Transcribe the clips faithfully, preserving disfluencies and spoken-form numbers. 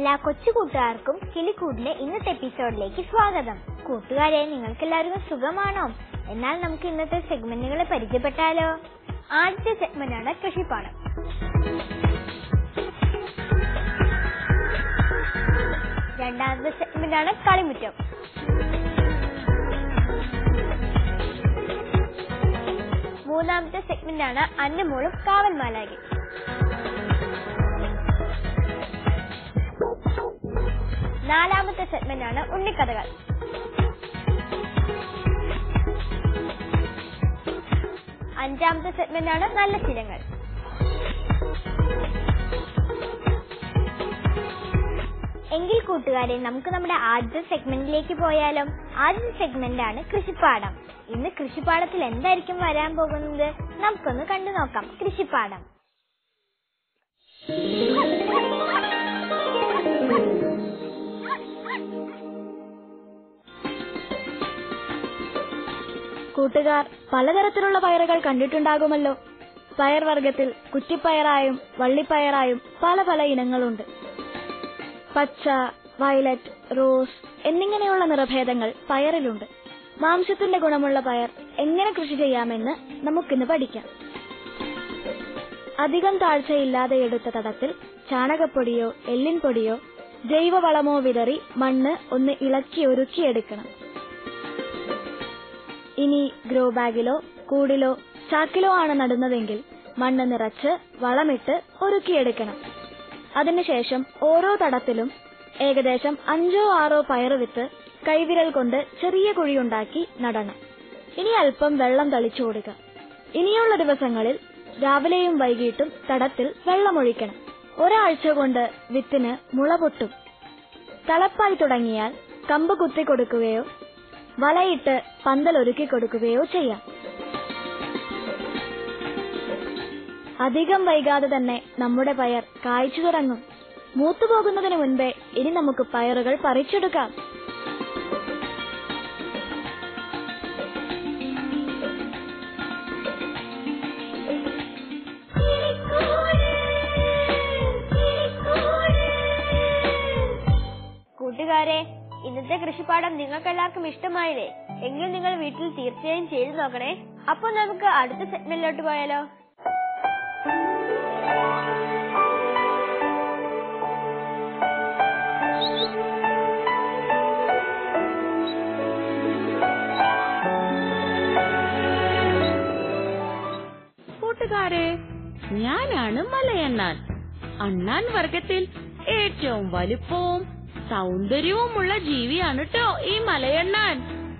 എല്ലാ കൊച്ചു കൂട്ടുകാർക്കും കിളിക്കൂടിന്റെ ഇന്നത്തെ എപ്പിസോഡിലേക്ക് സ്വാഗതം. കൂട്ടുകാരെ, നിങ്ങൾക്ക് എല്ലാവർക്കും സുഖമാണോ? എന്നാൽ നമുക്ക് ഇന്നത്തെ സെഗ്മെന്റുകളെ പരിചയപ്പെട്ടാലോ? ആദ്യത്തെ സെഗ്മെന്റ് ആണ് കൃഷിപ്പാടം. രണ്ടാമത്തെ സെഗ്മെന്റ് ആണ് കളിമുറ്റം. മൂന്നാമത്തെ സെഗ്മെന്റ് ആണ് അന്നമോളും കാവൽമാലാകി. നാലാമത്തെ സെഗ്മെന്റ് ആണ് ഉണ്ണിക്കഥകൾ. അഞ്ചാമത്തെ സെഗ്മെന്റ് ആണ് നല്ല ശീലങ്ങൾ. എങ്കിൽ കൂട്ടുകാരെ, നമുക്ക് നമ്മുടെ ആദ്യത്തെ സെഗ്മെന്റിലേക്ക് പോയാലോ? ആദ്യത്തെ സെഗ്മെന്റ് ആണ് കൃഷിപ്പാടം. ഇന്ന് കൃഷിപ്പാടത്തിൽ എന്തായിരിക്കും വരാൻ പോകുന്നത്? നമുക്കൊന്ന് കണ്ടു നോക്കാം. കൃഷിപ്പാടം. കൂട്ടുകാർ പലതരത്തിലുള്ള പയറുകൾ കണ്ടിട്ടുണ്ടാകുമല്ലോ. പയർ വർഗത്തിൽ കുറ്റിപ്പയറായും വള്ളിപ്പയറായും പല പല ഇനങ്ങളുണ്ട്. പച്ച, വയലറ്റ്, റോസ് എന്നിങ്ങനെയുള്ള നിറഭേദങ്ങൾ പയറിലുണ്ട്. മാംസത്തിന്റെ ഗുണമുള്ള പയർ എങ്ങനെ കൃഷി ചെയ്യാമെന്ന് നമുക്കിന്ന് പഠിക്കാം. അധികം താഴ്ചയില്ലാതെ എടുത്ത തടത്തിൽ ചാണകപ്പൊടിയോ എല്ലിൻ പൊടിയോ ജൈവവളമോ വിതറി മണ്ണ് ഒന്ന് ഇളക്കി ഒരുക്കിയെടുക്കണം. ഇനി ഗ്രോ ബാഗിലോ കൂടിലോ ചാക്കിലോ ആണ് നടുന്നതെങ്കിൽ മണ്ണ് നിറച്ച് വളമിട്ട് ഒരുക്കിയെടുക്കണം. അതിനുശേഷം ഓരോ തടത്തിലും ഏകദേശം അഞ്ചോ ആറോ പയറ് വിത്ത് കൈവിരൽ കൊണ്ട് ചെറിയ കുഴിയുണ്ടാക്കി നടണം. ഇനി അല്പം വെള്ളം തളിച്ചു കൊടുക്കുക. ഇനിയുള്ള ദിവസങ്ങളിൽ രാവിലെയും വൈകിട്ടും തടത്തിൽ വെള്ളമൊഴിക്കണം. ഒരാഴ്ച കൊണ്ട് വിത്തിന് മുള പൊട്ടും. തളപ്പായി തുടങ്ങിയാൽ കമ്പ് കുത്തി കൊടുക്കുകയോ വലയിട്ട് പന്തൽ ഒരുക്കി കൊടുക്കുകയോ ചെയ്യാം. അധികം വൈകാതെ തന്നെ നമ്മുടെ പയർ കായ്ച്ചു തുടങ്ങും. മൂത്തുപോകുന്നതിന് മുൻപേ ഇനി നമുക്ക് പയറുകൾ പറിച്ചെടുക്കാം. കൂട്ടുകാരെ, ഇന്നത്തെ കൃഷിപ്പാടം നിങ്ങൾക്ക് എല്ലാവർക്കും ഇഷ്ടമായില്ലേ? എങ്കിൽ നിങ്ങൾ വീട്ടിൽ തീർച്ചയായും ചെയ്തു നോക്കണേ. അപ്പൊ നമുക്ക് അടുത്ത സെഗ്മെന്റിലോട്ട് പോയാലോ? കൂട്ടുകാരെ, ഞാനാണ് മലയണ്ണാൻ. അണ്ണാൻ വർഗത്തിൽ ഏറ്റവും വലുപ്പവും സൗന്ദര്യവുമുള്ള ജീവിയാണ് ട്ടോ ഈ മലയണ്ണാൻ.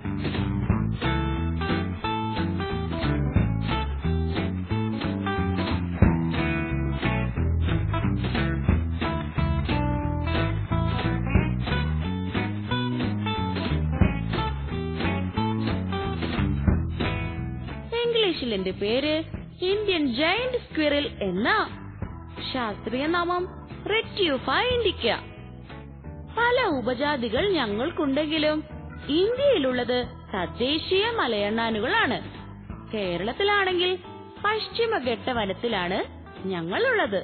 ഇംഗ്ലീഷിൽ എന്റെ പേര് ഇന്ത്യൻ ജയന്റ് സ്ക്വിറൽ എന്ന, ശാസ്ത്രീയ നാമം റെറ്റ്യൂഫ ഇൻഡിക്ക. പല ഉപജാതികൾ ഞങ്ങൾക്കുണ്ടെങ്കിലും ഇന്ത്യയിലുള്ളത് തദ്ദേശീയ മലയണ്ണാനുകളാണ്. കേരളത്തിലാണെങ്കിൽ പശ്ചിമഘട്ട വനത്തിലാണ് ഞങ്ങളുള്ളത്.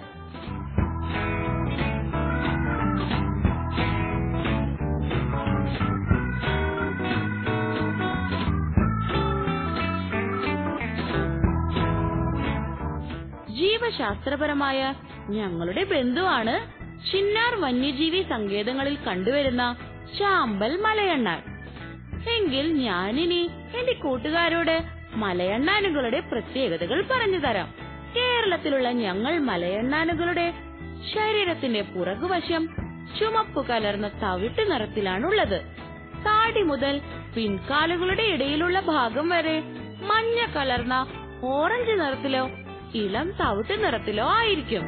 ജീവശാസ്ത്രപരമായ ഞങ്ങളുടെ ബന്ധുവാണ് ചിന്നാർ വന്യജീവി സങ്കേതങ്ങളിൽ കണ്ടുവരുന്ന ചാമ്പൽ മലയണ്ണാൻ. എങ്കിൽ ഞാനിനി എന്റെ കൂട്ടുകാരോട് മലയണ്ണാനുകളുടെ പ്രത്യേകതകൾ പറഞ്ഞു തരാം. കേരളത്തിലുള്ള ഞങ്ങൾ മലയണ്ണാനുകളുടെ ശരീരത്തിന്റെ പുറകുവശം ചുമപ്പ് കലർന്ന തവിട്ട് നിറത്തിലാണുള്ളത്. താടി മുതൽ പിൻകാലുകളുടെ ഇടയിലുള്ള ഭാഗം വരെ മഞ്ഞ കലർന്ന ഓറഞ്ച് നിറത്തിലോ ഇളം തവിട്ട് നിറത്തിലോ ആയിരിക്കും.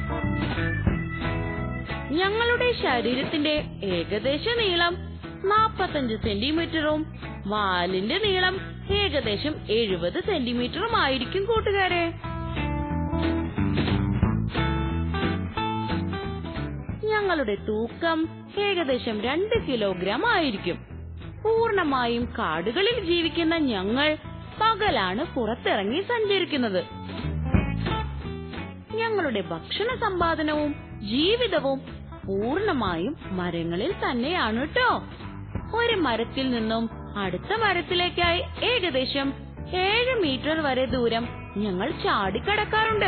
ഞങ്ങളുടെ ശരീരത്തിന്റെ ഏകദേശ നീളം നാപ്പത്തഞ്ച് സെന്റിമീറ്ററും വാലിന്റെ നീളം ഏകദേശം എഴുപത് സെന്റിമീറ്ററും ആയിരിക്കും കൂട്ടുകാരെ. ഞങ്ങളുടെ തൂക്കം ഏകദേശം രണ്ട് കിലോഗ്രാം ആയിരിക്കും. പൂർണമായും കാടുകളിൽ ജീവിക്കുന്ന ഞങ്ങൾ പകലാണ് പുറത്തിറങ്ങി സഞ്ചരിക്കുന്നത്. ഞങ്ങളുടെ ഭക്ഷണ സമ്പാദനവും ജീവിതവും പൂർണമായും മരങ്ങളിൽ തന്നെയാണ് കേട്ടോ. ഒരു മരത്തിൽ നിന്നും അടുത്ത മരത്തിലേക്കായി ഏകദേശം ഏഴ് മീറ്റർ വരെ ദൂരം ഞങ്ങൾ ചാടിക്കടക്കാറുണ്ട്.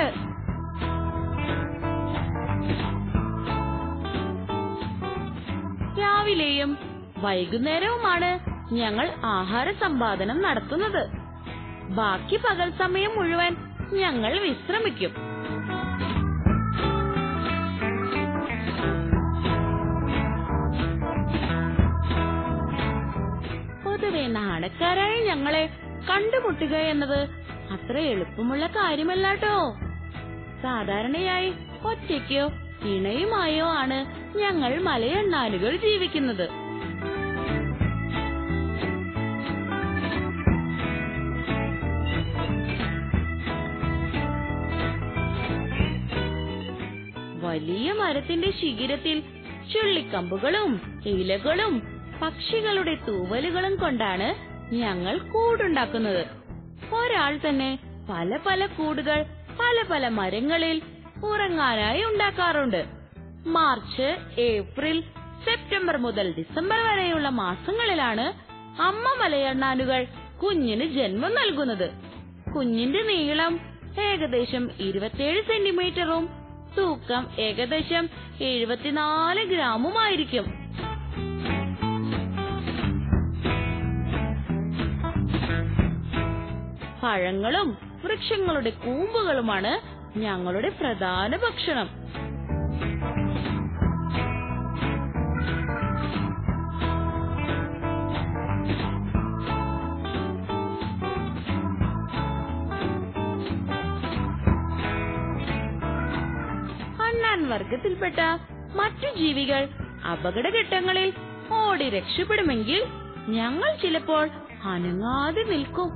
രാവിലെയും വൈകുന്നേരവുമാണ് ഞങ്ങൾ ആഹാര സമ്പാദനം നടത്തുന്നത്. ബാക്കി പകൽ സമയം മുഴുവൻ ഞങ്ങൾ വിശ്രമിക്കും. പൊതുവെ നാണക്കാരായ ഞങ്ങളെ കണ്ടുമുട്ടുക എന്നത് അത്ര എളുപ്പമുള്ള കാര്യമല്ലാട്ടോ. സാധാരണയായി ഒറ്റയ്ക്കോ ഇണയുമായോ ആണ് ഞങ്ങൾ മലയണ്ണാനുകൾ ജീവിക്കുന്നത്. വലിയ മരത്തിന്റെ ശിഖിരത്തിൽ ചുള്ളിക്കമ്പുകളും ഇലകളും പക്ഷികളുടെ തൂവലുകളും കൊണ്ടാണ് ഞങ്ങൾ കൂടുണ്ടാക്കുന്നത്. ഒരാൾ തന്നെ പല പല കൂടുകൾ പല പല മരങ്ങളിൽ ഉറങ്ങാനായി ഉണ്ടാക്കാറുണ്ട്. മാർച്ച്, ഏപ്രിൽ, സെപ്റ്റംബർ മുതൽ ഡിസംബർ വരെയുള്ള മാസങ്ങളിലാണ് അമ്മ മലയണ്ണാനുകൾ കുഞ്ഞിന് ജന്മം നൽകുന്നത്. കുഞ്ഞിന്റെ നീളം ഏകദേശം ഇരുപത്തിയേഴ് സെന്റിമീറ്ററും തൂക്കം ഏകദേശം എഴുപത്തിനാല് ഗ്രാമുമായിരിക്കും. പഴങ്ങളും വൃക്ഷങ്ങളുടെ കൂമ്പുകളുമാണ് ഞങ്ങളുടെ പ്രധാന ഭക്ഷണം. അണ്ണാൻ വർഗത്തിൽപ്പെട്ട മറ്റു ജീവികൾ അപകടഘട്ടങ്ങളിൽ ഓടി രക്ഷപ്പെടുമെങ്കിൽ ഞങ്ങൾ ചിലപ്പോൾ അനങ്ങാതെ നിൽക്കും.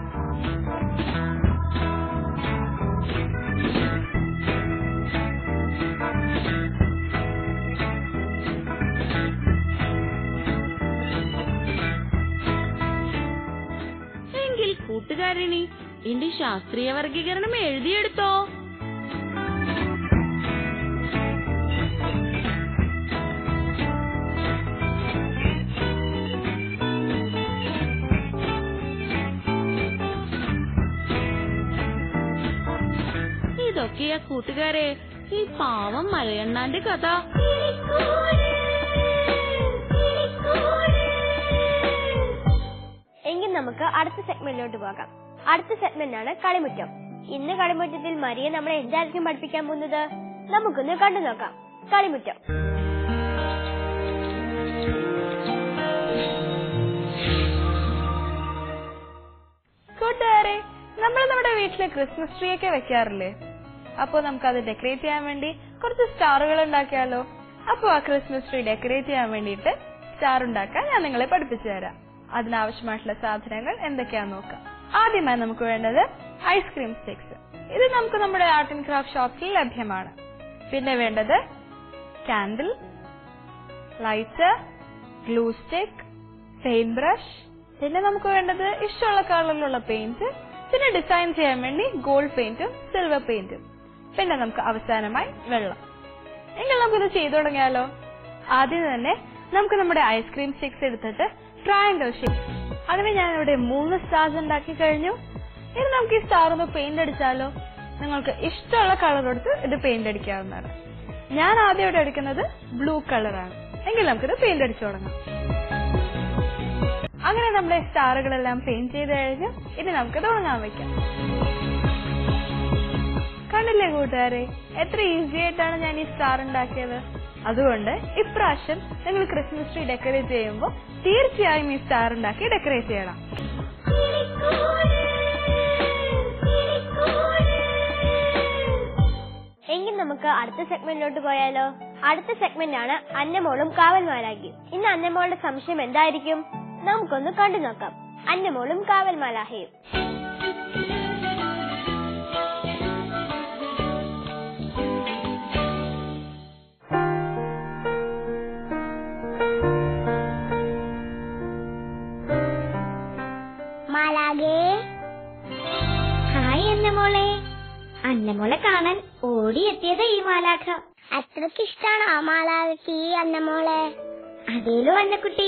എങ്കിൽ കൂട്ടുകാരിനി എന്റെ ശാസ്ത്രീയ വർഗീകരണം എഴുതിയെടുത്തോ? ഇതൊക്കെയാ കൂട്ടുകാരെ ഈ പാവം മലയണ്ണാന്റെ കഥ. എങ്കിൽ നമുക്ക് അടുത്ത സെഗ്മെന്റിലോട്ട് പോകാം. അടുത്ത സെഗ്മെന്റ് ആണ് കളിമുറ്റം. ഇന്ന് കളിമുറ്റത്തിൽ മരിയ നമ്മളെ എന്തായിരിക്കും പഠിപ്പിക്കാൻ പോകുന്നത്? നമുക്കൊന്ന് കണ്ടു നോക്കാം. കളിമുറ്റം. കൂട്ടുകാരെ, നമ്മൾ നമ്മുടെ വീട്ടിലെ ക്രിസ്മസ് ട്രീ ഒക്കെ വെക്കാറില്ലേ? അപ്പൊ നമുക്ക് അത് ഡെക്കറേറ്റ് ചെയ്യാൻ വേണ്ടി കുറച്ച് സ്റ്റാറുകൾ ഉണ്ടാക്കിയാലോ? അപ്പൊ ആ ക്രിസ്മസ് ട്രീ ഡെക്കറേറ്റ് ചെയ്യാൻ വേണ്ടിയിട്ട് സ്റ്റാർ ഉണ്ടാക്കാൻ ഞാൻ നിങ്ങളെ പഠിപ്പിച്ചു തരാം. അതിനാവശ്യമായിട്ടുള്ള സാധനങ്ങൾ എന്തൊക്കെയാന്ന് നോക്കാം. ആദ്യമായി നമുക്ക് വേണ്ടത് ഐസ്ക്രീം സ്റ്റിക്സ്. ഇത് നമുക്ക് നമ്മുടെ ആർട്ട് ആൻഡ് ക്രാഫ്റ്റ് ഷോപ്സിൽ ലഭ്യമാണ്. പിന്നെ വേണ്ടത് candle, lighter, glue stick, paint brush. പിന്നെ നമുക്ക് വേണ്ടത് ഇഷ്ടമുള്ള കളറിലുള്ള പെയിന്റ്. പിന്നെ ഡിസൈൻ ചെയ്യാൻ വേണ്ടി ഗോൾഡ് പെയിന്റും സിൽവർ പെയിന്റും. പിന്നെ നമുക്ക് അവസാനമായി വെള്ളം. എങ്കിൽ നമുക്കിത് ചെയ്തു തുടങ്ങിയാലോ? ആദ്യം തന്നെ നമുക്ക് നമ്മുടെ ഐസ്ക്രീം സ്റ്റിക്സ് എടുത്തിട്ട് ട്രയാങ്കിൾ ഷേപ്പ്. അതിന് ഞാനിവിടെ മൂന്ന് സ്റ്റാർസ് ഉണ്ടാക്കി കഴിഞ്ഞു. ഇനി നമുക്ക് ഈ സ്റ്റാർ ഒന്ന് പെയിന്റ് അടിച്ചാലോ? നിങ്ങൾക്ക് ഇഷ്ടമുള്ള കളർ എടുത്ത് ഇത് പെയിന്റ് അടിക്കാവുന്നതാണ്. ഞാൻ ആദ്യം ഇവിടെ എടുക്കുന്നത് ബ്ലൂ കളറാണ്. എങ്കിൽ നമുക്കിത് പെയിന്റ് അടിച്ചു തുടങ്ങാം. അങ്ങനെ നമ്മുടെ സ്റ്റാറുകളെല്ലാം പെയിന്റ് ചെയ്ത് കഴിഞ്ഞു. ഇനി നമുക്ക് തുടങ്ങാൻ വെക്കാം. കണ്ടില്ലേ കൂട്ടുകാരെ, എത്ര ഈസി ആയിട്ടാണ് ഞാൻ ഈ സ്റ്റാർ ഉണ്ടാക്കിയത്. അതുകൊണ്ട് ഇപ്രാവശ്യം നിങ്ങൾ ക്രിസ്മസ് ട്രീ ഡെക്കറേറ്റ് ചെയ്യുമ്പോൾ തീർച്ചയായും ഈ സ്റ്റാർ ഉണ്ടാക്കി ഡെക്കറേറ്റ് ചെയ്യണം. എങ്കിൽ നമുക്ക് അടുത്ത സെഗ്മെന്റിലോട്ട് പോയാലോ? അടുത്ത സെഗ്മെന്റ് ആണ് അന്നമോളും കാവൽമാലാഖയും. ഇന്ന് അന്നമോളുടെ സംശയം എന്തായിരിക്കും? നമുക്കൊന്ന് കണ്ടു നോക്കാം. അന്നമോളും കാവൽമാലാഖയും. മാലാഖേ, ഹായ് അന്നമോളെ. അന്നമോളെ കാണാൻ ഓടിയെത്തിയത് ഈ മാലാഖ. അത്രക്ക് ഇഷ്ടാണോ മാലാഖയ്ക്ക് ഈ അന്നമോളെ? അതേലോ അന്നക്കുട്ടി.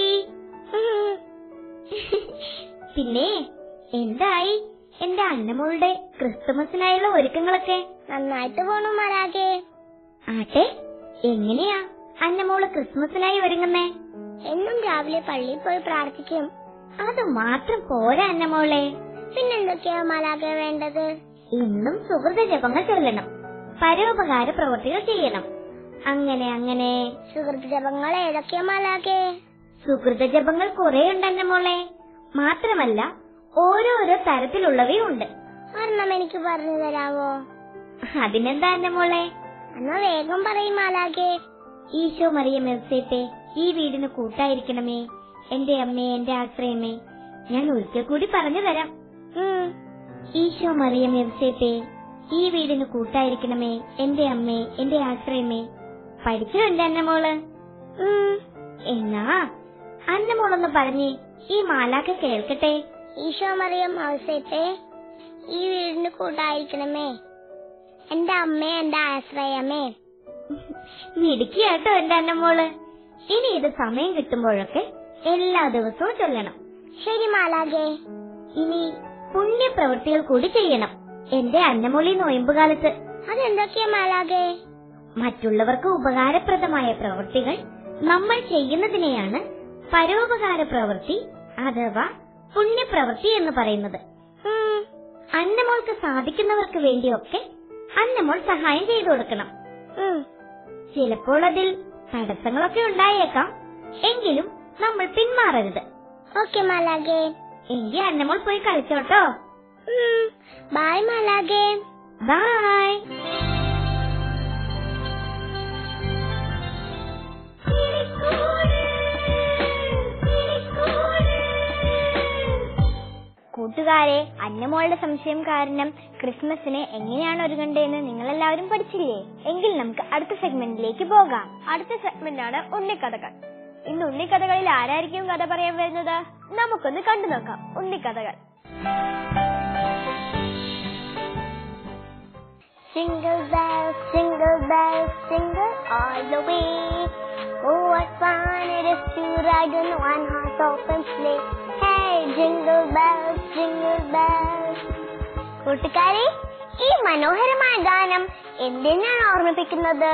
പിന്നെ എന്തായി എന്റെ അന്നമോളുടെ ക്രിസ്തുമസിനായുള്ള ഒരുക്കങ്ങളൊക്കെ? നന്നായിട്ട് പോണു മാലാഖേ. ആട്ടെ, എങ്ങനെയാ അന്നമോള് ക്രിസ്മസിനായി ഒരുങ്ങുന്നേ? എന്നും രാവിലെ പള്ളിയിൽ പോയി പ്രാർത്ഥിക്കും. അത് മാത്രം പോരാ അന്നമോളെ. പിന്നെന്തൊക്കെയാ മാലാഖ വേണ്ടത്? എന്നും സുഹൃത ജപങ്ങൾ ചൊല്ലണം, പരോപകാര പ്രവൃത്തികൾ ചെയ്യണം. അങ്ങനെ അങ്ങനെ. സുഹൃത ജപങ്ങൾ ഏതൊക്കെയാ മാലാഖേ? സുഹൃത ജപങ്ങൾ കുറെ ഉണ്ട് അന്നമോളെ. മാത്രമല്ല ഓരോരോ തരത്തിലുള്ളവയും ഉണ്ട്. ഒരെണ്ണം എനിക്ക് പറഞ്ഞു തരാവോ? അതിനെന്താ അന്നമോളെ? എന്നാ വേഗം പറയും മാലാഖേ. ഈശോ മറിയം യൗസേപ്പേ, ഈ വീടിന് കൂട്ടായിരിക്കണമേ, എന്റെ അമ്മേ, എന്റെ ആശ്രയമേ. ഞാൻ ഒരിക്കൽ കൂടി പറഞ്ഞു തരാം. ഈശോ മറിയം യൗസേപ്പേ, ഈ വീടിന് കൂട്ടായിരിക്കണമേ, എന്റെ അമ്മേ, എന്റെ ആശ്രയമേ. പഠിച്ചോ എന്റെ അന്നമോള്? എന്നാ അന്നമോളൊന്ന് പറഞ്ഞേ, ഈ മാലാഖ കേൾക്കട്ടെ. ഈശോ മറിയം യൗസേപ്പേ, ഈ വീടിന് കൂട്ടായിരിക്കണമേ, എന്റെ അമ്മേ, എന്റെ ആശ്രയമേ. മിടുക്കിയാട്ടോ എന്റെ അന്നമോള്. ഇനി ഇത് സമയം കിട്ടുമ്പോഴൊക്കെ എല്ലാ ദിവസവും ചൊല്ലണം. ശരി മാലാഖേ. ഇനി പുണ്യപ്രവൃത്തികൾ കൂടി ചെയ്യണം എന്റെ അന്നമോളി നോയമ്പുകാലത്ത്. അതെന്തൊക്കെയാ മാലാഖേ? മറ്റുള്ളവർക്ക് ഉപകാരപ്രദമായ പ്രവൃത്തികൾ നമ്മൾ ചെയ്യുന്നതിനെയാണ് പരോപകാര പ്രവൃത്തി അഥവാ പുണ്യപ്രവൃത്തി എന്ന് പറയുന്നത്. അന്നമോൾക്ക് സാധിക്കുന്നവർക്ക് വേണ്ടിയൊക്കെ അന്നമോൾ സഹായം ചെയ്തു കൊടുക്കണം. ചിലപ്പോൾ അതിൽ തടസ്സങ്ങളൊക്കെ ഉണ്ടായേക്കാം, എങ്കിലും നമ്മൾ പിന്മാറരുത്. ഓക്കെ മാലാഖേ. എങ്കിൽ അന്നമോൾ പോയി കളിച്ചോട്ടോ. ബൈ മാലാഖേ. ബൈ. കൂട്ടുകാരെ, അന്നമോളുടെ സംശയം കാരണം ക്രിസ്മസിന് എങ്ങനെയാണ് ഒരുങ്ങണ്ടേന്ന് നിങ്ങളെല്ലാവരും പഠിച്ചില്ലേ? എങ്കിൽ നമുക്ക് അടുത്ത സെഗ്മെന്റിലേക്ക് പോകാം. അടുത്ത സെഗ്മെന്റ് ആണ് ഉണ്ണിക്കഥകൾ. ഇന്ന് ഉണ്ണിക്കഥകളിൽ ആരായിരിക്കും കഥ പറയാൻ വരുന്നത്? നമുക്കൊന്ന് കണ്ടു നോക്കാം Unnikkathakal. Jingle bells, jingle bells, jingle all the way. Oh, what fun it is to ride in one horse open sleigh. Hey, jingle bells, jingle bells. കൂട്ടുകാരെ, ഈ മനോഹരമായ ഗാനം എന്തിനാണ് ഓർമ്മിപ്പിക്കുന്നത്?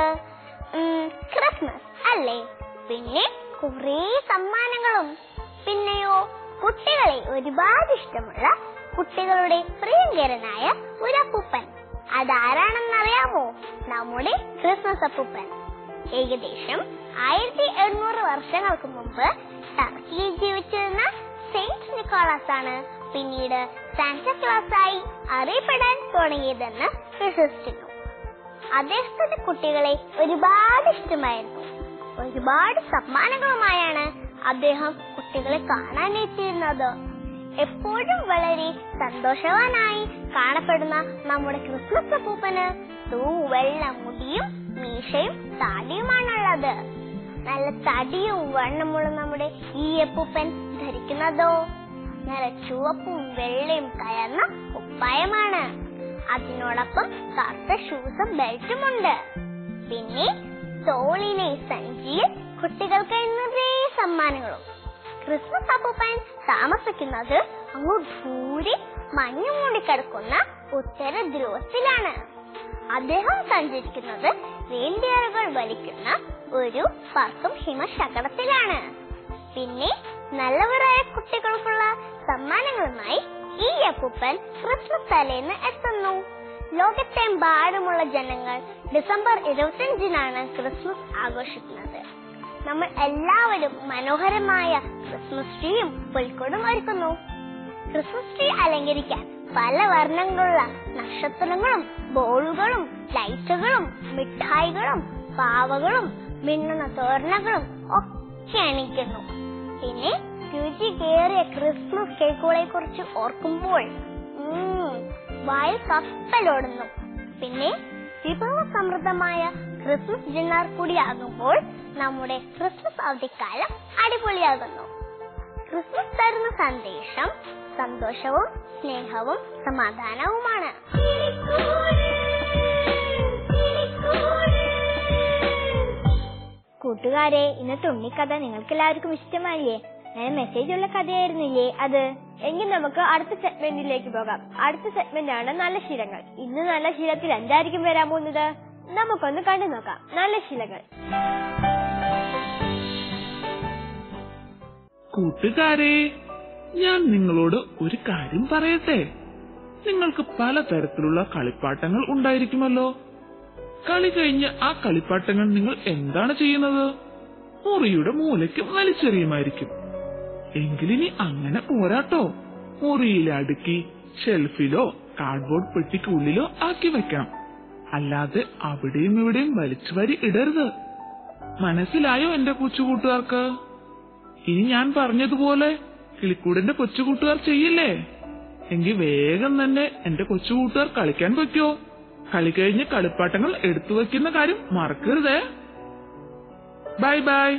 ക്രിസ്മസ് അല്ലേ? പിന്നെ കുറെ സമ്മാനങ്ങളും. പിന്നെയോ കുട്ടികളെ ഒരുപാട് ഇഷ്ടമുള്ള കുട്ടികളുടെ പ്രിയങ്കരനായ ഒരു അപ്പൂപ്പൻ. അതാരാണെന്നറിയാമോ? നമ്മുടെ ക്രിസ്മസ് അപ്പൂപ്പൻ. ഏകദേശം ആയിരത്തി എഴുന്നൂറ് വർഷങ്ങൾക്ക് മുമ്പ് ടർക്കിയിൽ ജീവിച്ചിരുന്ന സെയിന്റ് നിക്കോളാസ് ആണ് പിന്നീട് സാന്റാക്ലോസ് ആയി അറിയപ്പെടാൻ തുടങ്ങിയതെന്ന് വിശ്വസിക്കുന്നു. അദ്ദേഹത്തിന്റെ കുട്ടികളെ ഒരുപാട് ഇഷ്ടമായിരുന്നു. ഒരുപാട് സമ്മാനങ്ങളുമായാണ് അദ്ദേഹം കുട്ടികളെ കാണാൻ എത്തിയിരുന്നത്. എപ്പോഴും വളരെ സന്തോഷവാനായി കാണപ്പെടുന്ന നമ്മുടെ ക്രിസ്മസ് അപ്പൂപ്പന് തൂവെള്ള മുടിയും മീശയും താടിയുമാണുള്ളത്. നല്ല തടിയും വണ്ണമുള്ള നമ്മുടെ ഈ അപ്പൂപ്പൻ ധരിക്കുന്നതോ നല്ല ചുവപ്പും വെള്ളയും കലർന്ന കുപ്പായമാണ്. അതിനോടൊപ്പം കറുത്ത ഷൂസും ബെൽറ്റുമുണ്ട്. പിന്നെ തോളിലെ സഞ്ചിയിൽ കുട്ടികൾക്ക് നിറയെ സമ്മാനങ്ങളും. ക്രിസ്മസ് അപ്പൂപ്പൻ താമസിക്കുന്നത് അങ്ങ് ദൂരെ മഞ്ഞു മൂടിക്കിടക്കുന്ന ഉത്തര ധ്രുവത്തിലാണ്. അദ്ദേഹം സഞ്ചരിക്കുന്നത് റെയിൻഡിയറുകൾ വലിക്കുന്ന ഒരു പറക്കും ഹിമശകടത്തിലാണ്. പിന്നെ നല്ലവരായ കുട്ടികൾക്കുള്ള സമ്മാനങ്ങളുമായി ഈ അപ്പൂപ്പൻ ക്രിസ്മസ് തലേന്ന് എത്തുന്നു. ലോകത്തെമ്പാടുമുള്ള ജനങ്ങൾ ഡിസംബർ ഇരുപത്തിയഞ്ചിനാണ് ക്രിസ്മസ് ആഘോഷിക്കുന്നത്. നമ്മൾ എല്ലാവരും മനോഹരമായ ക്രിസ്മസ് ട്രീയും പുൽക്കൂടും ഒരുക്കുന്നു. ക്രിസ്മസ് ട്രീ അലങ്കരിക്കാൻ പല വർണ്ണങ്ങളുള്ള നക്ഷത്രങ്ങളും ബോളുകളും ലൈറ്റുകളും മിഠായികളും പാവകളും മിന്നുന്ന തോരണങ്ങളും ഒക്കെ അണിയിക്കുന്നു. പിന്നെ രുചി കേറിയ ക്രിസ്മസ് കേക്കുകളെ കുറിച്ച് ഓർക്കുമ്പോൾ വായിൽ കപ്പലോടുന്നു. പിന്നെ വിഭവ സമൃദ്ധമായ ക്രിസ്മസ് ഡിന്നർ കൂടിയാകുമ്പോൾ നമ്മുടെ ക്രിസ്മസ് അവധിക്കാലം അടിപൊളിയാകുന്നു. ക്രിസ്മസ് തരുന്ന സന്ദേശം സന്തോഷവും സ്നേഹവും സമാധാനവുമാണ്. കൂട്ടുകാരെ, ഇന്നത്തെ ഉണ്ണിക്കഥ നിങ്ങൾക്ക് എല്ലാവർക്കും ഇഷ്ടമായില്ലേ? നല്ല മെസ്സേജ് ഉള്ള കഥയായിരുന്നില്ലേ അത്? എങ്കിൽ നമുക്ക് അടുത്ത സെഗ്മെന്റിലേക്ക് പോകാം. അടുത്ത സെഗ്മെന്റ് ആണ് നല്ല ശീലങ്ങൾ. ഇന്ന് നല്ല ശീലത്തിൽ എന്തായിരിക്കും വരാൻ പോകുന്നത്? നമുക്കൊന്ന് കണ്ടു നോക്കാം. നല്ല ശീലങ്ങൾ. കൂട്ടുകാരെ, ഞാൻ നിങ്ങളോട് ഒരു കാര്യം പറയട്ടെ. നിങ്ങൾക്ക് പലതരത്തിലുള്ള കളിപ്പാട്ടങ്ങൾ ഉണ്ടായിരിക്കുമല്ലോ. കളി കഴിഞ്ഞ് ആ കളിപ്പാട്ടങ്ങൾ നിങ്ങൾ എന്താണ് ചെയ്യുന്നത്? മുറിയുടെ മൂലയ്ക്ക് വലിച്ചെറിയുമായിരിക്കും. എങ്കിലിനി അങ്ങനെ പോരാട്ടോ. മുറിയിൽ അടുക്കി ഷെൽഫിലോ കാർഡ്ബോർഡ് പെട്ടിക്കുള്ളിലോ ആക്കി വെക്കാം. അല്ലാതെ അവിടെയും ഇവിടെയും വലിച്ചു വാരി ഇടരുത്. മനസ്സിലായോ എന്റെ കൊച്ചുകൂട്ടുകാർക്ക്? ഇനി ഞാൻ പറഞ്ഞതുപോലെ കിളിക്കൂടിന്റെ കൊച്ചുകൂട്ടുകാർ ചെയ്യില്ലേ? എങ്കിൽ വേഗം തന്നെ എന്റെ കൊച്ചുകൂട്ടുകാർ കളിക്കാൻ വെക്കോ. കളി കഴിഞ്ഞ് കളിപ്പാട്ടങ്ങൾ എടുത്തു വെക്കുന്ന കാര്യം മറക്കരുതേ. Bye bye.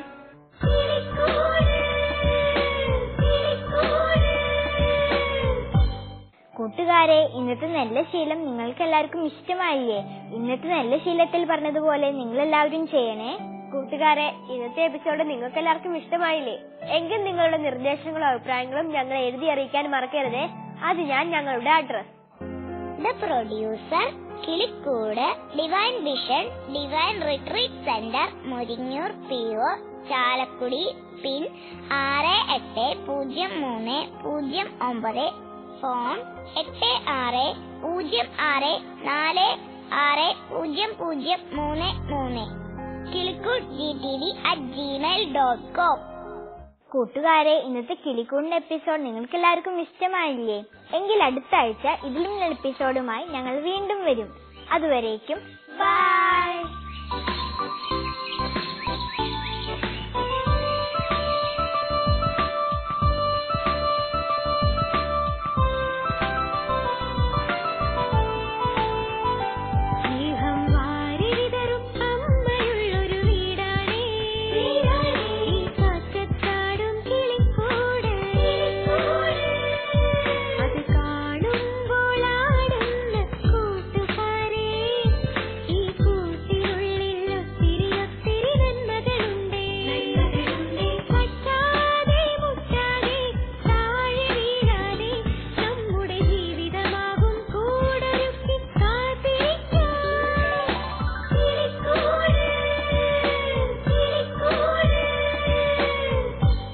കൂട്ടുകാരെ, ഇന്നത്തെ നല്ല ശീലം നിങ്ങൾക്ക് എല്ലാവർക്കും ഇഷ്ടമായില്ലേ? ഇന്നത്തെ നല്ല ശീലത്തിൽ പറഞ്ഞതുപോലെ നിങ്ങൾ എല്ലാവരും ചെയ്യണേ. കൂട്ടുകാരെ, ഇന്നത്തെ എപ്പിസോഡ് നിങ്ങൾക്ക് എല്ലാവർക്കും ഇഷ്ടമായില്ലേ? എങ്കിൽ നിങ്ങളുടെ നിർദ്ദേശങ്ങളും അഭിപ്രായങ്ങളും ഞങ്ങളെ എഴുതി അറിയിക്കാൻ മറക്കരുതേ. അത് ഞാൻ ഞങ്ങളുടെ address. The producer, Kilikkoodu, divine vision, divine retreat centre, Muringoor P O, Chalakudy, pin ആറ് എട്ട് പൂജ്യം മൂന്ന് പൂജ്യം ഒമ്പത്, ഫോൺ എട്ട് ആറ് പൂജ്യം ആറ് നാല് ആറ് പൂജ്യം പൂജ്യം മൂന്ന് മൂന്ന്, Kilikkoodu G T V at Gmail dot com. കൂട്ടുകാരെ, ഇന്നത്തെ കിളിക്കൂടിന്റെ എപ്പിസോഡ് നിങ്ങൾക്ക് എല്ലാവർക്കും ഇഷ്ടമായില്ലേ? എങ്കിൽ അടുത്ത ആഴ്ച ഇതിലും നല്ല എപ്പിസോഡുമായി ഞങ്ങൾ വീണ്ടും വരും. അതുവരേക്കും ബൈ.